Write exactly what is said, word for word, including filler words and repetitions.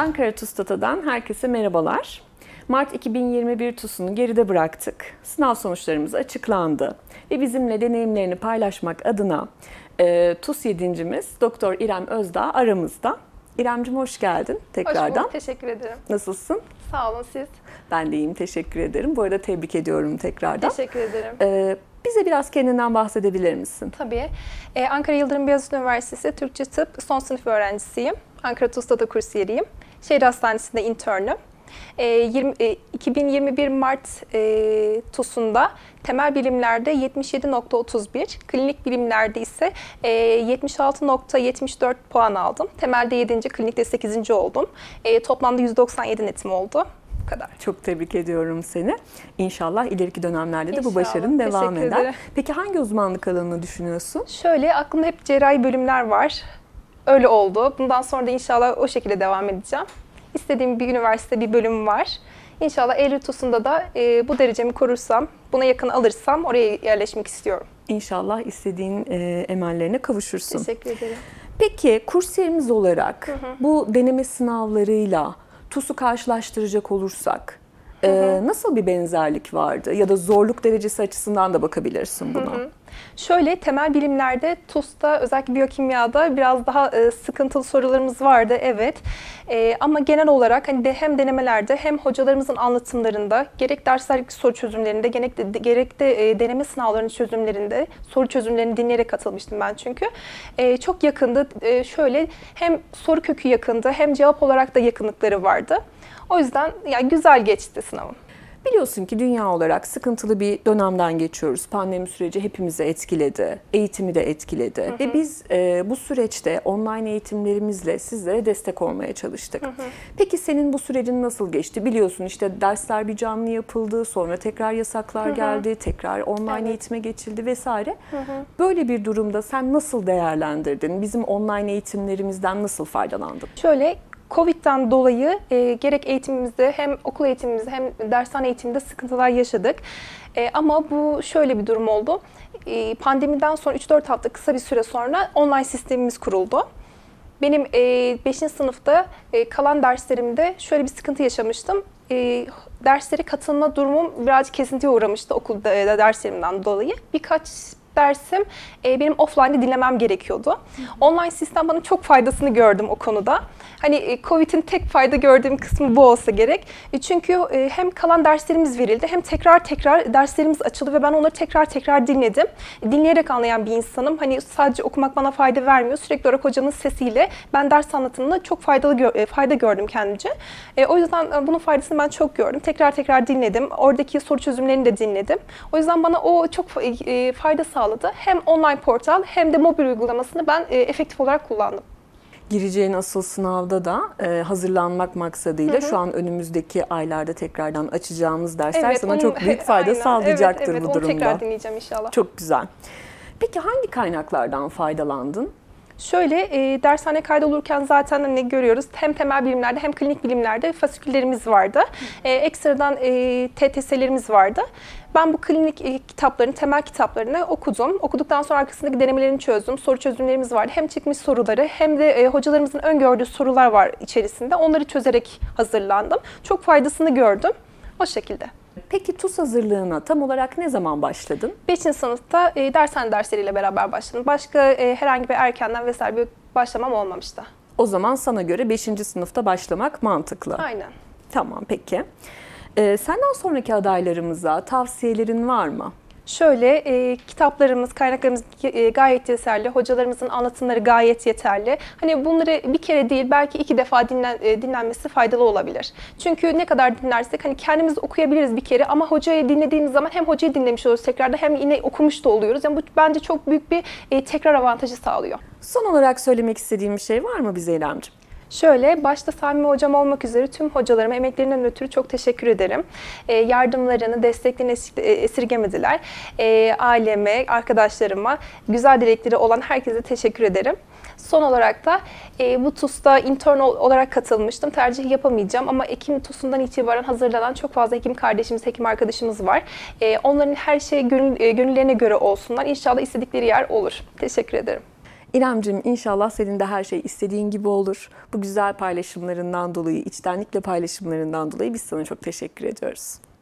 Ankara TUS'tan herkese merhabalar. Mart iki bin yirmi bir TUS'unu geride bıraktık. Sınav sonuçlarımız açıklandı ve bizimle deneyimlerini paylaşmak adına e, TUS yedincimiz Doktor İrem Özdağ aramızda. İremciğim hoş geldin tekrardan. Hoş bulduk, teşekkür ederim. Nasılsın? Sağ olun siz. Ben de iyiyim, teşekkür ederim. Bu arada tebrik ediyorum tekrardan. Teşekkür ederim. E, bize biraz kendinden bahsedebilir misin? Tabii. Ee, Ankara Yıldırım Beyazıt Üniversitesi Türkçe Tıp son sınıf öğrencisiyim. Ankara TUS'ta da kursiyeriyim. Şehir Hastanesi'nde internüm. E, yirmi, e, iki bin yirmi bir Mart e, TUS'unda temel bilimlerde yetmiş yedi nokta otuz bir, klinik bilimlerde ise e, yetmiş altı nokta yetmiş dört puan aldım. Temelde yedinci, klinikte sekizinci oldum. E, toplamda yüz doksan yedi netim oldu. Bu kadar. Çok tebrik ediyorum seni. İnşallah ileriki dönemlerde de İnşallah. bu başarın devam Teşekkür eder. ederim. Peki hangi uzmanlık alanını düşünüyorsun? Şöyle, aklımda hep cerrahi bölümler var. Öyle oldu. Bundan sonra da inşallah o şekilde devam edeceğim. İstediğim bir üniversite, bir bölüm var. İnşallah Eylül TUS'unda da e, bu derecemi korursam, buna yakın alırsam oraya yerleşmek istiyorum. İnşallah istediğin e, emellerine kavuşursun. Teşekkür ederim. Peki kursiyerimiz olarak Hı hı. bu deneme sınavlarıyla TUS'u karşılaştıracak olursak e, Hı hı. nasıl bir benzerlik vardı? Ya da zorluk derecesi açısından da bakabilirsin buna. Hı hı. Şöyle, temel bilimlerde TUS'ta özellikle biyokimyada biraz daha e, sıkıntılı sorularımız vardı, evet. E, ama genel olarak hani de, hem denemelerde hem hocalarımızın anlatımlarında, gerek derslerdeki soru çözümlerinde, gerek de, gerek de e, deneme sınavlarının çözümlerinde, soru çözümlerini dinleyerek katılmıştım ben çünkü. E, çok yakındı. E, şöyle, hem soru kökü yakındı hem cevap olarak da yakınlıkları vardı. O yüzden yani güzel geçti sınavım. Biliyorsun ki dünya olarak sıkıntılı bir dönemden geçiyoruz. Pandemi süreci hepimizi etkiledi, eğitimi de etkiledi. Hı hı. Ve biz e, bu süreçte online eğitimlerimizle sizlere destek olmaya çalıştık. Hı hı. Peki senin bu sürecin nasıl geçti? Biliyorsun işte dersler bir canlı yapıldı, sonra tekrar yasaklar hı hı. geldi, tekrar online evet. eğitime geçildi vesaire. Hı hı. Böyle bir durumda sen nasıl değerlendirdin? Bizim online eğitimlerimizden nasıl faydalandın? Şöyle, Covid'den dolayı e, gerek eğitimimizde hem okul eğitimimizde hem dershane eğitiminde sıkıntılar yaşadık. E, ama bu şöyle bir durum oldu. E, pandemiden sonra üç dört hafta kısa bir süre sonra online sistemimiz kuruldu. Benim e, beşinci sınıfta e, kalan derslerimde şöyle bir sıkıntı yaşamıştım. E, derslere katılma durumum birazcık kesintiye uğramıştı okulda e, derslerimden dolayı. Birkaç dersim e, benim offline'de dinlemem gerekiyordu. Hı hı. Online sistem bana çok faydasını gördüm o konuda. Hani e, Covid'in tek fayda gördüğüm kısmı bu olsa gerek. E, çünkü e, hem kalan derslerimiz verildi hem tekrar tekrar derslerimiz açıldı ve ben onları tekrar tekrar dinledim. E, dinleyerek anlayan bir insanım. Hani sadece okumak bana fayda vermiyor. Sürekli olarak hocamın sesiyle ben ders anlatımında çok faydalı gö e, fayda gördüm kendimce. E, o yüzden e, bunun faydasını ben çok gördüm. Tekrar tekrar dinledim. Oradaki soru çözümlerini de dinledim. O yüzden bana o çok e, fayda sağladı. Hem online portal hem de mobil uygulamasını ben e, efektif olarak kullandım. Gireceğin asıl sınavda da e, hazırlanmak maksadıyla hı hı. şu an önümüzdeki aylarda tekrardan açacağımız dersler evet, sana onun, çok büyük fayda aynen. sağlayacaktır evet, evet, bu durumda. Evet, tekrar dinleyeceğim inşallah. Çok güzel. Peki hangi kaynaklardan faydalandın? Şöyle, e, dershane kaydolurken zaten hani görüyoruz hem temel bilimlerde hem klinik bilimlerde fasiküllerimiz vardı. E, ekstradan e, T T S'lerimiz vardı. Ben bu klinik e, kitaplarını, temel kitaplarını okudum. Okuduktan sonra arkasındaki denemelerini çözdüm. Soru çözümlerimiz vardı. Hem çıkmış soruları hem de e, hocalarımızın öngördüğü sorular var içerisinde. Onları çözerek hazırlandım. Çok faydasını gördüm. O şekilde. Peki TUS hazırlığına tam olarak ne zaman başladın? beşinci sınıfta e, dershane dersleriyle beraber başladım. Başka e, herhangi bir erkenden vesaire bir başlamam olmamıştı. O zaman sana göre beşinci sınıfta başlamak mantıklı. Aynen. Tamam, peki. Ee, senden sonraki adaylarımıza tavsiyelerin var mı? Şöyle, e, kitaplarımız, kaynaklarımız e, gayet yeterli, hocalarımızın anlatımları gayet yeterli. Hani bunları bir kere değil, belki iki defa dinlen, e, dinlenmesi faydalı olabilir. Çünkü ne kadar dinlersek, hani kendimiz okuyabiliriz bir kere ama hocayı dinlediğimiz zaman hem hocayı dinlemiş oluyoruz tekrarda hem yine okumuş da oluyoruz. Yani bu bence çok büyük bir e, tekrar avantajı sağlıyor. Son olarak söylemek istediğim bir şey var mı bize İremciğim? Şöyle, başta Sami Hocam olmak üzere tüm hocalarıma emeklerinden ötürü çok teşekkür ederim. E, yardımlarını, desteklerini esirgemediler. E, aileme, arkadaşlarıma, güzel dilekleri olan herkese teşekkür ederim. Son olarak da e, bu TUS'ta intern olarak katılmıştım. Tercih yapamayacağım ama Ekim TUS'undan itibaren hazırlanan çok fazla hekim kardeşimiz, hekim arkadaşımız var. E, onların her şey gönül, e, gönüllerine göre olsunlar. İnşallah istedikleri yer olur. Teşekkür ederim. İremciğim, inşallah senin de her şey istediğin gibi olur. Bu güzel paylaşımlarından dolayı, içtenlikle paylaşımlarından dolayı biz sana çok teşekkür ediyoruz.